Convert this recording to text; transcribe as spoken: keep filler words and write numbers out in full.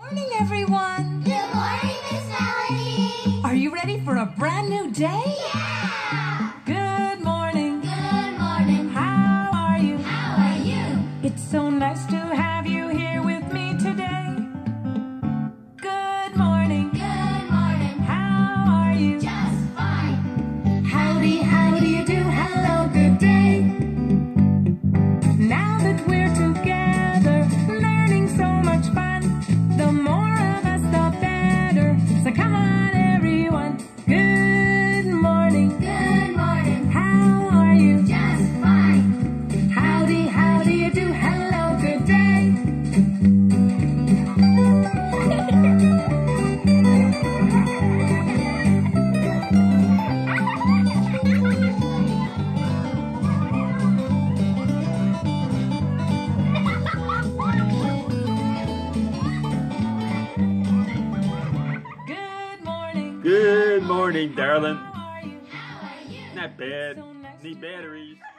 Morning, everyone. Good morning, Miss Melody. Are you ready for a brand new day? Yeah. Good morning. Good morning. How are you? How are you? It's so nice to have you here with me today. Good morning. Good morning. How are you? Just fine. Howdy, how do you do? Hello, good day. Now that we're together, learning so much fun, the more of us, the better. So come on, everyone. Good morning. Good morning. How are you? Just fine. Howdy, how do you do? Hello, good day. Good morning. Good morning, darling. How are you? How are you? Not bad. Need batteries.